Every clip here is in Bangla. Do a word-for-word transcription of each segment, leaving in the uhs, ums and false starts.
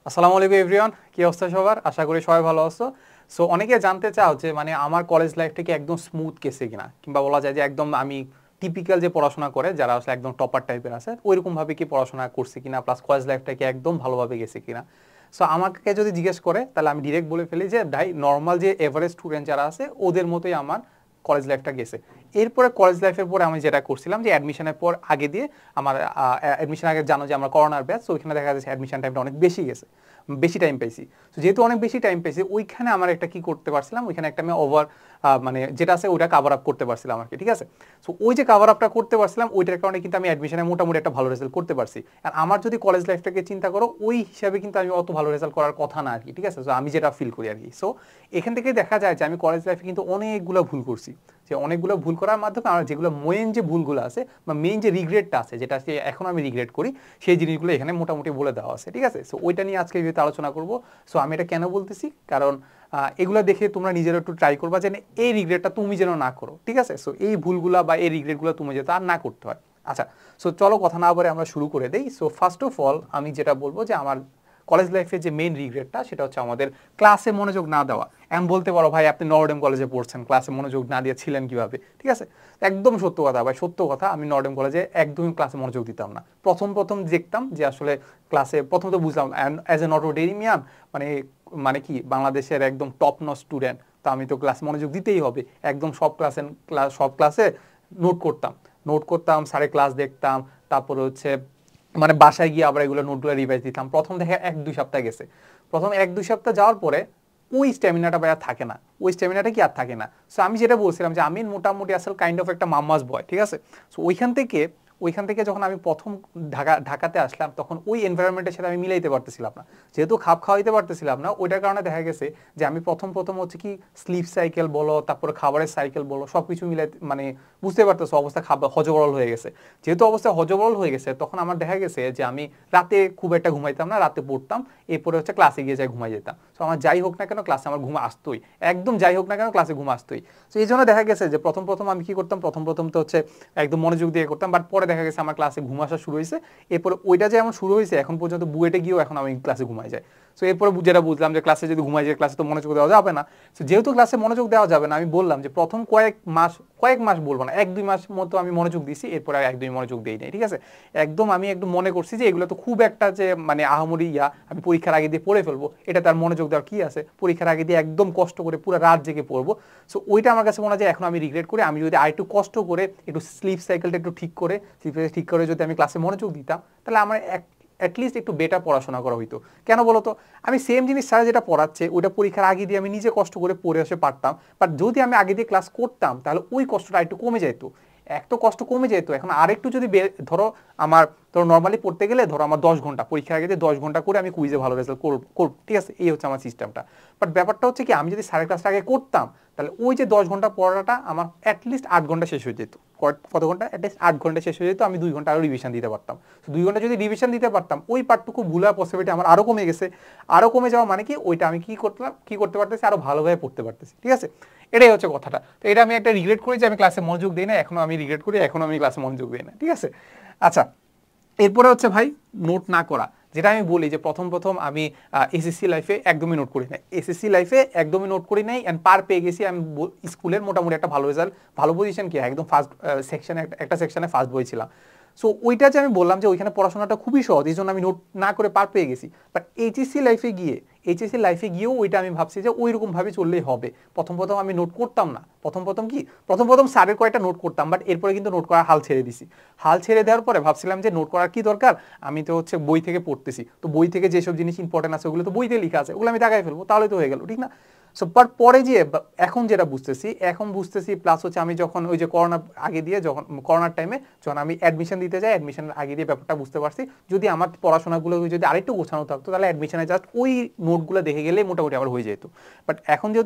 আসসালামু আলাইকুম এভরিওয়ান, কি অবস্থা সবার? আশা করি সবাই ভালো আছো। সো অনেকে জানতে চাও যে মানে আমার কলেজ লাইফটা কি একদম স্মুথ গেছে কিনা, কিংবা বলা যায় যে একদম আমি টিপিক্যাল যে পড়াশোনা করে যারা আসলে একদম টপার টাইপের আছে ওইরকম ভাবে কি পড়াশোনা করছি কিনা, প্লাস কলেজ লাইফটা কি একদম ভালোভাবে গেছে কিনা। সো আমাকে যদি জিজ্ঞেস করে তাহলে আমি ডিরেক্ট বলে ফেলি যে ভাই, নর্মাল যে এভারেজ স্টুডেন্ট যারা আছে ওদের মতোই আমার কলেজ লাইফটা গেছে। এরপরে কলেজ লাইফের পরে আমি যেটা করছিলাম যে অ্যাডমিশনের পর আগে দিয়ে আমার অ্যাডমিশন আগে জানো যে আমরা করোনার ব্যাচ, তো ওইখানে দেখা যাচ্ছে অ্যাডমিশন টাইমটা অনেক বেশি গেছে, বেশি টাইম পাইছি। তো যেহেতু অনেক বেশি টাইম পাইছি ওইখানে আমার একটা কি করতে পারছিলাম, ওইখানে একটা আমি ওভার মানে যেটা আছে ওইটা কাভার আপ করতে পারছিলাম আর কি, ঠিক আছে। সো ওই যে কাভার আপটা করতে পারছিলাম ওইটার কারণে কিন্তু আমি অ্যাডমিশনে মোটামুটি একটা ভালো রেজাল্ট করতে পারছি। আর আমার যদি কলেজ লাইফটাকে চিন্তা করো ওই হিসাবে কিন্তু আমি অত ভালো রেজাল্ট করার কথা না আর কি, ঠিক আছে। সো আমি যেটা ফিল করি আর কি। সো এখান থেকে দেখা যায় যে আমি কলেজ লাইফে কিন্তু অনেকগুলো ভুল করছি। যে অনেকগুলো ভুল করার মাধ্যমে আমার যেগুলো মেইন যে ভুলগুলো আছে বা মেইন যে রিগ্রেটটা আছে, যেটা এখন আমি রিগ্রেট করি, সেই জিনিসগুলো এখানে মোটামুটি বলে দেওয়া আছে, ঠিক আছে। সো ওইটা নিয়ে আজকে ভিডিওতে আলোচনা করবো। সো আমি এটা কেন বলতেছি, কারণ এগুলো দেখে তোমরা নিজেরা একটু ট্রাই করবা যে এই রিগ্রেটটা তুমি যেন না করো, ঠিক আছে। সো এই ভুলগুলা বা এই রিগ্রেটগুলো তুমি যেন আর না করতে হয়। আচ্ছা, সো চলো কথা না বলে আমরা শুরু করে দেই। সো ফার্স্ট অফ অল আমি যেটা বলবো যে আমার কলেজ লাইফে যে মেইন রিগ্রেটটা সেটা হচ্ছে আমাদের ক্লাসে মনোযোগ না দেওয়া। এমন বলতে পারো ভাই আপনি নর্ডেম কলেজে পড়ছেন, ক্লাসে মনোযোগ না দিয়ে ছিলেন কিভাবে, ঠিক আছে। একদম সত্য কথা ভাই, সত্য কথা। আমি নর্ডেম কলেজে একদমই ক্লাসে মনোযোগ দিতাম না। প্রথম প্রথম দেখতাম যে আসলে ক্লাসে প্রথম তো বুঝলাম অ্যাজ এ নটোডেরিমিয়ান মানে মানে কি বাংলাদেশের একদম টপ নচ স্টুডেন্ট, তো আমি তো ক্লাসে মনোযোগ দিতেই হবে। একদম সব ক্লাসে ক্লাস সব ক্লাসে নোট করতাম নোট করতাম স্যারের ক্লাস দেখতাম, তারপরে হচ্ছে মানে বাসায় গিয়ে আবার এগুলো নোটগুলো রিভাইজ দিতাম। প্রথম দেখে এক দুই সপ্তাহ গেছে। প্রথম এক দুই সপ্তাহ যাওয়ার পরে ওই স্ট্যামিনাটা ভাই আর থাকে না। ওই স্ট্যামিনাটা কি আর থাকে না। সো আমি যেটা বলছিলাম যে আমি মোটামুটি আসলে কাইন্ড অফ একটা মাম্মাস বয়, ঠিক আছে। সো ওইখান থেকে ওইখান থেকে যখন আমি প্রথম ঢাকা ঢাকাতে আসলাম তখন ওই এনভায়রনমেন্টের সাথে আমি মিলাইতে পারতেছিলাম না, যেহেতু খাপ খাওয়াইতে পারতেছিলাম না। ওইটার কারণে দেখা গেছে যে আমি প্রথম প্রথম হচ্ছে কি স্লিপ সাইকেল বলো, তারপরে খাবারের সাইকেল বলো, সব কিছু মিলাই মানে বুঝতে পারতেছো অবস্থা খাবার হজবরল হয়ে গেছে। যেহেতু অবস্থা হজবরল হয়ে গেছে তখন আমার দেখা গেছে যে আমি রাতে খুব একটা ঘুমাইতাম না, রাতে পড়তাম, এরপরে হচ্ছে ক্লাসে গিয়ে যাই ঘুমাই যেতাম। তো আমার যাই হোক না কেন ক্লাসে আমার ঘুম আসতোই, একদম যাই হোক না কেন ক্লাসে ঘুম আসতোই। তো এই জন্য দেখা গেছে যে প্রথম প্রথম আমি কি করতাম, প্রথম প্রথম তো হচ্ছে একদম মনোযোগ দিয়ে করতাম, বাট পরে দেখা গেছে আমার ক্লাসে ঘুম আসা শুরু হয়েছে। এরপরে ওইটা যে এমন শুরু হয়েছে এখন পর্যন্ত বুয়েটে গিয়েও এখন আমি ক্লাসে ঘুমাই যায়। সো এরপরে যেটা বুঝলাম যে ক্লাসে যদি ঘুমাই যায় ক্লাসে তো মনোযোগ দেওয়া যাবে না। সো যেহেতু ক্লাসে মনোযোগ দেওয়া যাবে না, আমি বললাম যে প্রথম কয়েক মাস, কয়েক মাস বলবো না, এক দুই মাস মতো আমি মনোযোগ দিছি, এরপরে আর একদমই মনোযোগ দিই নাই, ঠিক আছে। একদম আমি একদম মনে করছি যে এগুলো তো খুব একটা যে মানে আহামরি ইয়া আমি পরীক্ষার আগে দিয়ে পড়ে ফেলবো, এটা তার মনোযোগ দেওয়ার কি আছে, পরীক্ষার আগে দিয়ে একদম কষ্ট করে পুরো রাত জেগে পড়বো। সো ওইটা আমার কাছে মনে হয় যে এখন আমি রিগ্রেট করি। আমি যদি আর একটু কষ্ট করে একটু স্লিপ সাইকেলটা একটু ঠিক করে স্লিপ ঠিক করে যদি আমি ক্লাসে মনোযোগ দিতাম তাহলে আমার এক অ্যাটলিস্ট একটু বেটার পড়াশোনা করা হইতো। কেন বলো তো, আমি সেম জিনিস স্যার যেটা পড়াচ্ছে ওইটা পরীক্ষার আগে দিয়ে আমি নিজে কষ্ট করে পড়ে আসে পারতাম, বাট যদি আমি আগে দিয়ে ক্লাস করতাম তাহলে ওই কষ্টটা একটু কমে যেত। এক তো কষ্ট কমে যেত, এখন আরেকটু যদি ধরো আমার ধরো নর্মালি পড়তে গেলে ধরো আমার দশ ঘন্টা পরীক্ষার আগে দিয়ে দশ ঘন্টা করে আমি কুইজে ভালো রেজাল্ট করব, ঠিক আছে, এই হচ্ছে আমার সিস্টেমটা। বাট ব্যাপারটা হচ্ছে কি আমি যদি সাড়ে ক্লাসটা আগে করতাম তাহলে ওই যে দশ ঘন্টা পড়াটা আমার অ্যাটলিস্ট আট ঘন্টা শেষ হয়ে যেত। কত ঘন্টা? অ্যাটলিস্ট আট ঘন্টা শেষ হয়ে যেত, আমি দুই ঘন্টা আরও রিভিশন দিতে পারতাম। তো দুই ঘন্টা যদি রিভিশন দিতে পারতাম ওই পার্টটুকু ভুলার পসিবিলিটি আমার আরও কমে গেছে। আরও কমে যাওয়া মানে কি ওইটা আমি কি করতাম, কি করতে পারতেছি, আরও ভালোভাবে পড়তে পারতেছি, ঠিক আছে। এটাই হচ্ছে কথাটা। তো এটা আমি একটা রিগ্রেট করি যে আমি ক্লাসে মনোযোগ দিই না, এখনো আমি রিগ্রেট করি, এখনো আমি ক্লাসে মনোযোগ দিই না, ঠিক আছে। আচ্ছা, এরপরে হচ্ছে ভাই নোট না করা, যেটা আমি বলি যে প্রথম প্রথম আমি এসএসসি লাইফে একদমই নোট করি নাই, এসএসসি লাইফে একদমই নোট করি নাই অ্যান্ড পার পেয়ে গেছি আমি স্কুলের মোটামুটি একটা ভালো রেজাল্ট, ভালো পজিশন কি একদম ফার্স্ট সেকশনে একটা সেকশনে ফার্স্ট বই ছিলাম। সো ওইটা যে আমি বললাম যে ওইখানে পড়াশোনাটা খুবই সহজ, এই জন্য আমি নোট না করে পার পেয়ে গেছি। বাট এইচএসসি লাইফে গিয়ে এইচএসসি লাইফে গিয়েও ওইটা আমি ভাবছি যে ওই রকমভাবে চললেই হবে। প্রথম প্রথম আমি নোট করতাম না, প্রথম প্রথম কি প্রথম প্রথম স্যারের কয়েকটা নোট করতাম, বাট এরপরে কিন্তু নোট করা হাল ছেড়ে দিছি। হাল ছেড়ে দেওয়ার পরে ভাবছিলাম যে নোট করার কি দরকার, আমি তো হচ্ছে বই থেকে পড়তেছি, তো বই থেকে যেসব জিনিস ইম্পর্টেন্ট আছে ওগুলো তো বইতে লেখা আছে, ওগুলো আমি দেখাই ফেলবো, তাহলে তো হয়ে গেল, ঠিক না। সো বাট পরে যে এখন যেটা বুঝতেছি এখন বুঝতেছি প্লাস হচ্ছে আমি যখন ওই যে করোনা আগে দিয়ে যখন করোনার টাইমে যখন আমি অ্যাডমিশন দিতে যাই অ্যাডমিশনের আগে দিয়ে ব্যাপারটা বুঝতে পারছি, যদি আমার পড়াশোনাগুলো যদি আরেকটু গোছানো থাকতো তাহলে অ্যাডমিশনে জাস্ট ওই নোটগুলো দেখে গেলে মোটামুটি আমার হয়ে যেত। বাট এখন যেহেতু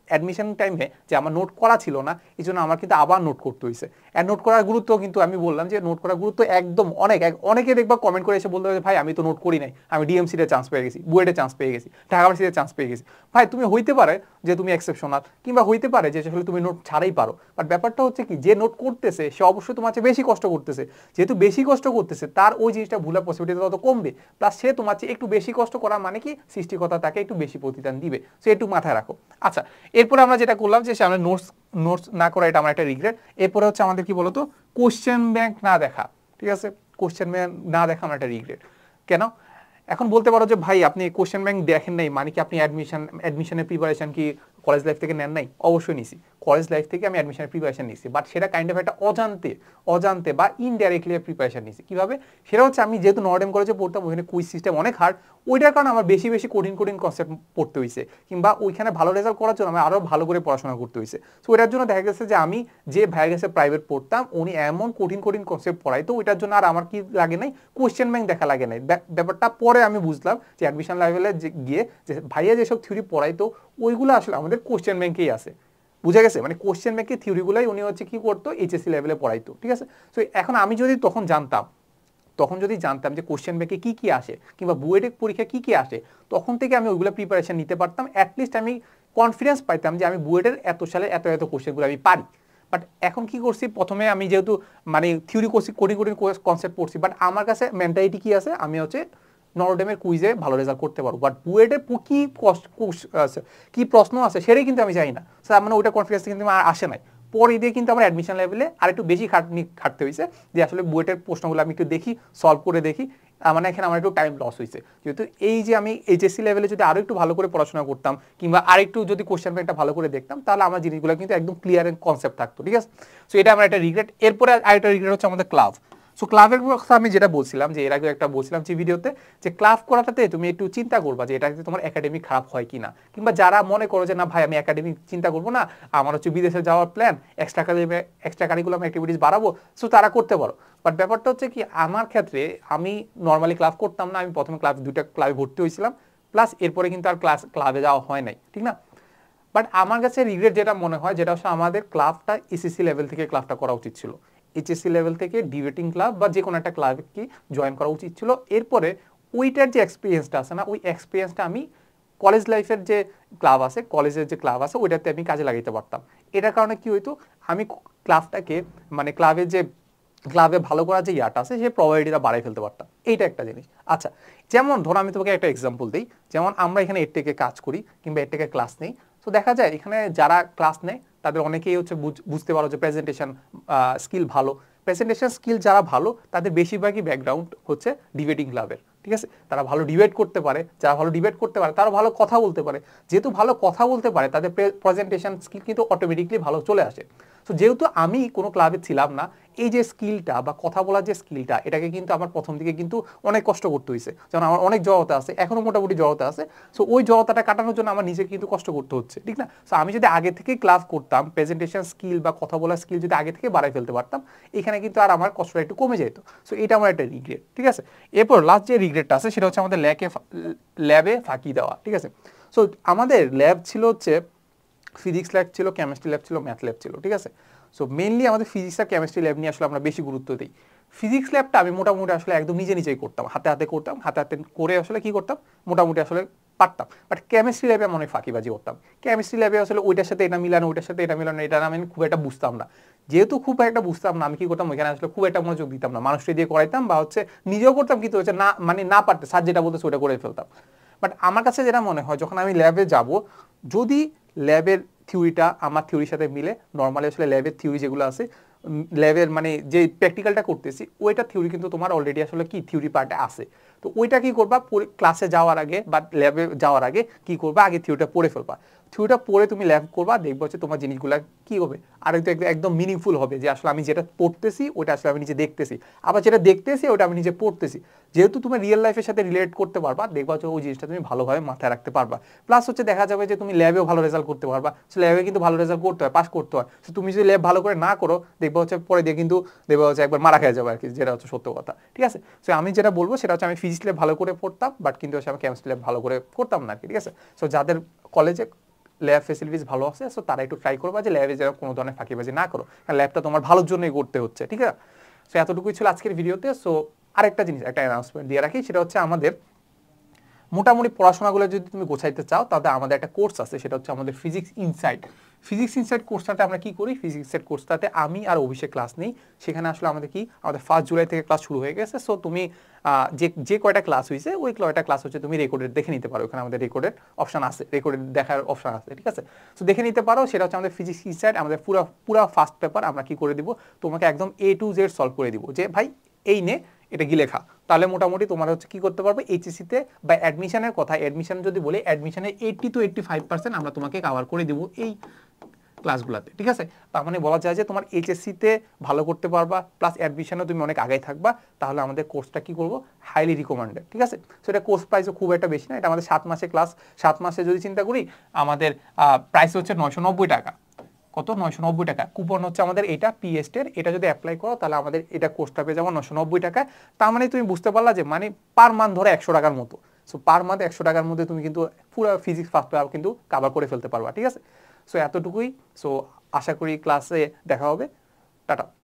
অ্যাডমিশন টাইমে যে আমার নোট করা ছিল না, এই জন্য আমার কিন্তু আবার নোট করতে হয়েছে। আর নোট করার গুরুত্ব কিন্তু আমি বললাম যে নোট করার গুরুত্ব একদম অনেক, অনেকে দেখবা কমেন্ট করে এসে বলতে হবে ভাই আমি তো নোট করি নাই, আমি ডিএমসিতে চান্স পেয়ে গেছি, বুয়েটে চান্স পেয়ে গেছি, ঢাকা ভার্সিটিতে চান্স পেয়ে গেছি। ভাই তুমি হইতে পারে যে তুমি এক্সেপশনাল, কিংবা হইতে পারে যে আসলে তুমি নোট ছাড়াই পারো, বাট ব্যাপারটা হচ্ছে কি যে নোট করতেছে সে অবশ্যই তোমার চেয়ে বেশি কষ্ট করতেছে, যেহেতু বেশি কষ্ট করতেছে তার ওই জিনিসটা ভুলার পসিবিলিটি তত কমবে, প্লাস সে তোমার চেয়ে একটু বেশি কষ্ট করা মানে কি সৃষ্টিকর্তা তাকে একটু বেশি প্রতিদান দিবে, সো একটু মাথায় রাখো। আচ্ছা, এরপরে আমরা যেটা করলাম যে আমরা নোটস নোটস না করা, এটা আমার একটা রিগ্রেট। এরপরে হচ্ছে আমাদের কি বলতো কোশ্চেন ব্যাংক না দেখা, ঠিক আছে, কোশ্চেন ব্যাংক না দেখা আমার একটা রিগ্রেট। কেন? এখন বলতে পারো যে ভাই আপনি কোশ্চেন ব্যাংক দেখেন নাই মানে কি আপনি অ্যাডমিশন অ্যাডমিশনের প্রিপারেশন কি কলেজ লাইফ থেকে নেন নাই? অবশ্যই নিছি, কলেজ লাইফ থেকে আমি অ্যাডমিশনের প্রিপারেশন নিছি, বাট সেটা কাইন্ড অফ একটা অজান্তে অজান্তে বা ইনডাইরেক্টলি প্রিপারেশন নিছি। কিভাবে? সেটা হচ্ছে আমি যেহেতু নর্ডেম কলেজে পড়তাম, ওইখানে কুইজ সিস্টেম অনেক হার্ড, ওইটার কারণে আমার বেশি বেশি কঠিন কঠিন কনসেপ্ট পড়তে হয়েছে, কিংবা ওইখানে ভালো রেজাল্ট করার জন্য আমি আরও ভালো করে পড়াশোনা করতে হয়েছে। সো ওইটার জন্য দেখা গেছে যে আমি যে ভাইয়ের কাছে প্রাইভেট পড়তাম উনি এমন কঠিন কঠিন কনসেপ্ট পড়াইতো, ওইটার জন্য আর আমার কি লাগে নাই, কোশ্চেন ব্যাংক দেখা লাগে নাই। ব্যাপারটা পরে আমি বুঝলাম যে অ্যাডমিশন লেভেলে গিয়ে যে ভাইয়া যেসব থিওরি পড়াইতো ওইগুলো আসলে আমাদের কোশ্চেন ব্যাংকেই আছে, বুঝা গেছে? মানে কোশ্চেন ব্যাংকের থিওরিগুলাই উনি হচ্ছে কি করতো, এইচএসসি লেভেলে পড়াইতো, ঠিক আছে। সো এখন আমি যদি তখন জানতাম তখন যদি জানতাম যে কোশ্চেন ব্যাংকে কি কি আসে কিংবা বুয়েটেক পরীক্ষা কি কি আসে, তখন থেকে আমি ওইগুলো প্রিপারেশন নিতে পারতাম, অ্যাটলিস্ট আমি কনফিডেন্স পাইতাম যে আমি বুয়েটের এত সালে এত এত কোশ্চেনগুলো আমি পারি। বাট এখন কি করছি, প্রথমে আমি যেহেতু মানে থিওরি করছি, কঠিন কঠিন কনসেপ্ট পড়ছি, বাট আমার কাছে মেন্টালিটি কি আছে, আমি হচ্ছে নরডেমের কুইজে ভালো রেজাল্ট করতে পারবো, বাট বুয়েটে কি কি প্রশ্ন আছে সেটাই কিন্তু আমি জানি না। স্যার মানে ওইটা কনফিডেন্স কিন্তু আমার আসে নাই। পরে দিয়ে কিন্তু আমার অ্যাডমিশন লেভেলে আর একটু বেশি খাটনি খাটতে হয়েছে, যে আসলে বুয়েটের প্রশ্নগুলো আমি একটু দেখি, সলভ করে দেখি, মানে এখানে আমার একটু টাইম লস হয়েছে। যেহেতু এই যে আমি এইচএসসি লেভেলে যদি আরও একটু ভালো করে পড়াশোনা করতাম কিংবা আরেকটু যদি কোশ্চেন ব্যাংকটা ভালো করে দেখতাম, তাহলে আমার জিনিসগুলো কিন্তু একদম ক্লিয়ার এন্ড কনসেপ্ট থাকতো, ঠিক আছে। সো এটা আমার একটা রিগ্রেট। এরপরে আরেকটা রিগ্রেট হচ্ছে আমাদের ক্লাব। সো ক্লাবের কথা আমি যেটা বলছিলাম, যে এর আগে একটা বলছিলাম যে ভিডিওতে, যে ক্লাব করাটাতে তুমি একটু চিন্তা করবা যে এটাতে তোমার একাডেমিক খারাপ হয় কিনা, কিংবা যারা মনে করো যে না ভাই আমি একাডেমিক চিন্তা করবো না, আমার হচ্ছে বিদেশে যাওয়ার plan, extra extra curriculum activities বাড়াবো, সো তারা করতে পারো। বাট ব্যাপারটা হচ্ছে কি, আমার ক্ষেত্রে আমি নর্মালি ক্লাব করতাম না, আমি প্রথমে ক্লাব দুইটা ক্লাবে ভর্তি হয়েছিলাম, প্লাস এরপরে কিন্তু আর ক্লাস ক্লাবে যাওয়া হয় নাই, ঠিক না। বাট আমার কাছে রিগ্রেট যেটা মনে হয়, যেটা হচ্ছে আমাদের ক্লাবটা এসএসসি লেভেল থেকে ক্লাবটা করা উচিত ছিল, এইচএসসি লেভেল থেকে ডিবেটিং ক্লাব বা যে কোনো একটা ক্লাবে কি জয়েন করা উচিত ছিল। এরপরে ওইটার যে এক্সপিরিয়েন্সটা আছে না, ওই এক্সপিরিয়েন্সটা আমি কলেজ লাইফের যে ক্লাব আছে, কলেজের যে ক্লাব আছে ওইটাতে আমি কাজে লাগাইতে পারতাম। এটার কারণে কি হইতো, আমি ক্লাবটাকে মানে ক্লাবের যে ক্লাবে ভালো করার যে ইয়াটা আছে সেই প্রবাবিলিটিটা বাড়াই ফেলতে পারতাম, এইটা একটা জিনিস। আচ্ছা, যেমন ধরো আমি তোমাকে একটা এক্সাম্পল দিই, যেমন আমরা এখানে এর থেকে কাজ করি কিংবা এর থেকে ক্লাস নেই, তো দেখা যায় এখানে যারা ক্লাস নেয় তাদের অনেকেই হচ্ছে বুঝতে পারো যে প্রেজেন্টেশন স্কিল ভালো, প্রেজেন্টেশন স্কিল যারা ভালো তাদের বেশিরভাগই ব্যাকগ্রাউন্ড হচ্ছে ডিবেটিং ক্লাবের, ঠিক আছে। তারা ভালো ডিবেট করতে পারে, যারা ভালো ডিবেট করতে পারে তারা ভালো কথা বলতে পারে, যেহেতু ভালো কথা বলতে পারে তাদের প্রেজেন্টেশন স্কিল কিন্তু অটোমেটিকলি ভালো চলে আসে। তো যেহেতু আমি কোনো ক্লাবে ছিলাম না, এই যে স্কিলটা বা কথা বলার যে স্কিলটা, এটাকে কিন্তু আমার প্রথম দিকে কিন্তু অনেক কষ্ট করতে হয়েছে, যেমন আমার অনেক জড়তা আছে, এখনো মোটামুটি জড়তা আছে। সো ওই জড়তাটা কাটানোর জন্য আমার নিজেকে কিন্তু কষ্ট করতে হচ্ছে, ঠিক না। সো আমি যদি আগে থেকে ক্লাস করতাম, প্রেজেন্টেশন স্কিল বা কথা বলার স্কিল যদি আগে থেকে বাড়াই ফেলতে পারতাম, এখানে কিন্তু আর আমার কষ্টটা একটু কমে যেত। সো এটা আমার একটা রিগ্রেট, ঠিক আছে। এরপর লাস্ট যে রিগ্রেটটা আছে সেটা হচ্ছে আমাদের ল্যাকে ল্যাবে ফাঁকি দেওয়া, ঠিক আছে। সো আমাদের ল্যাব ছিল হচ্ছে ফিজিক্স ল্যাব ছিল, কেমিস্ট্রি ল্যাব ছিল, ম্যাথ ল্যাব ছিল, ঠিক আছে। সো মেনলি আমাদের ফিজিক্স আর কেমিস্ট্রি ল্যাব নিয়ে আসলে আমরা বেশি গুরুত্ব দিই। ফিজিক্স ল্যাবটা আমি মোটামুটি আসলে একদম নিজে নিজেই করতাম, হাতে হাতে করতাম, হাতে হাতে করে আসলে কি করতাম মোটামুটি আসলে পারতাম। বাট কেমিস্ট্রি ল্যাবে আমি অনেক ফাঁকিবাজি করতাম। কেমিস্ট্রি ল্যাবে আসলে ওইটার সাথে এটা মিলানো, ওইটার সাথে এটা মিলানো, এটা আমি খুব একটা বুঝতাম না। যেহেতু খুব একটা বুঝতাম না, আমি কি করতাম ওইখানে আসলে খুব একটা মনোযোগ দিতাম না, মানুষকে দিয়ে করাইতাম বা হচ্ছে নিজেও করতাম, কিন্তু হচ্ছে না মানে না পারতে স্যার যেটা বলতে ওটা করে ফেলতাম। বাট আমার কাছে যেটা মনে হয়, যখন আমি ল্যাবে যাব, যদি ল্যাবের থিওরিটা আমার থিওরির সাথে মিলে, নর্মালি আসলে ল্যাবের থিওরি যেগুলো আছে, ল্যাবের মানে যে প্র্যাকটিক্যালটা করতেছি ওইটা থিওরি কিন্তু তোমার অলরেডি আসলে কি থিওরি পার্টে আছে। তো ওইটা কি করবা, ক্লাসে যাওয়ার আগে বা ল্যাবে যাওয়ার আগে কি করবা, আগে থিওরিটা পড়ে ফেলবা। থিওরিটা পড়ে তুমি ল্যাব করবা, দেখবো হচ্ছে তোমার জিনিসগুলো কি হবে আর একদম মিনিংফুল হবে, যে আসলে আমি যেটা পড়তেছি ওটা আসলে আমি নিজে দেখতেছি, আবার যেটা দেখতেছি ওটা আমি নিজে পড়তেছি। যেহেতু তুমি রিয়েল লাইফের সাথে রিলেট করতে পারবা, দেখবা হচ্ছে ওই জিনিসটা তুমি ভালোভাবে মাথায় রাখতে পারবা। প্লাস হচ্ছে দেখা যাবে যে তুমি ল্যাবেও ভালো রেজাল্ট করতে পারবা। সো ল্যাবে কিন্তু ভালো রেজাল্ট করতে হয়, পাস করতে হয়। সো তুমি যদি ল্যাব ভালো করে না করো, দেখবা হচ্ছে পরে দিয়ে কিন্তু দেখবা হচ্ছে একবার মারা খেয়ে যাবে আর কি, যেটা হচ্ছে সত্য কথা, ঠিক আছে। সো আমি যেটা বলবো সেটা হচ্ছে আমি ফিজিক্স ল্যাব ভালো করে পড়তাম, বাট কিন্তু হচ্ছে আমি কেমিস্ট্রি ল্যাব ভালো করে করতাম না আর কি, ঠিক আছে। সো যাদের কলেজে ল্যাব ফেসিলিটিস ভালো আছে, সো তারা একটু ট্রাই করবা যে ল্যাবে যেন কোনো ধরনের ফাঁকিবাজি না করো, কারণ ল্যাবটা তোমার ভালোর জন্যই করতে হচ্ছে, ঠিক আছে? সো এতটুকুই ছিল আজকের ভিডিওতে। সো আরেকটা জিনিস, একটা অ্যানাউন্সমেন্ট দিয়ে রাখি, সেটা হচ্ছে আমাদের মোটামুটি পড়াশোনাগুলো যদি তুমি গোছাইতে চাও, তাহলে আমাদের একটা কোর্স আছে, সেটা হচ্ছে আমাদের ফিজিক্স ইনসাইট। ফিজিক্স ইনসাইট কোর্সটাতে আমরা কি করি, ফিজিক্স ইনসাইট কোর্সটাতে আমি আর অভিষেক ক্লাস নেই। সেখানে আসলে আমাদের কি, আমাদের ফার্স্ট জুলাই থেকে ক্লাস শুরু হয়ে গেছে। সো তুমি যে যে কয়টা ক্লাস হয়েছে ওই কয়টা ক্লাস হচ্ছে তুমি রেকর্ডেড দেখে নিতে পারো, ওখানে আমাদের রেকর্ডেড অপশন আছে, রেকর্ডেড দেখার অপশন আছে, ঠিক আছে? সো দেখে নিতে পারো। সেটা হচ্ছে আমাদের ফিজিক্স ইনসাইট, আমাদের পুরো পুরো ফার্স্ট পেপার আমরা কি করে দিব, তোমাকে একদম এ টু জেড সলভ করে দিব, যে ভাই এই নে এটা কি লেখা। তাহলে মোটামুটি তোমার হচ্ছে কি করতে পারবে, এইচএসসিতে বা অ্যাডমিশনের কথা, অ্যাডমিশন যদি বলি, অ্যাডমিশনের eighty two eighty five percent আমরা তোমাকে কভার করে দিব এই ক্লাসগুলোতে, ঠিক আছে? তার মানে বলা যায় যে তোমার এইচএসসিতে ভালো করতে পারবা, প্লাস অ্যাডমিশনে তুমি অনেক আগে থাকবা। তাহলে আমাদের কোর্সটা কি করবো, হাইলি রিকমেন্ডেড, ঠিক আছে? সো এটা কোর্স প্রাইসও খুব একটা বেশি না, এটা আমাদের সাত মাসে ক্লাস, সাত মাসে যদি চিন্তা করি আমাদের প্রাইস হচ্ছে নয়শো নব্বই টাকা। কত, নয়শো নব্বই টাকা। কুপন হচ্ছে আমাদের এটা পিএসটের, এটা যদি অ্যাপ্লাই করো তাহলে আমাদের এটা কোর্সটা পেয়ে যাবো নয়শো নব্বই টাকায়। তার মানে তুমি বুঝতে পারলা যে মানে পার মান্থ ধরে একশো টাকার মতো। সো পার মান্থ একশো টাকার মধ্যে তুমি কিন্তু পুরো ফিজিক্স ফার্স্ট পেপার কিন্তু কভার করে ফেলতে পারবা, ঠিক আছে? সো এতটুকুই। সো আশা করি ক্লাসে দেখা হবে। টাটা।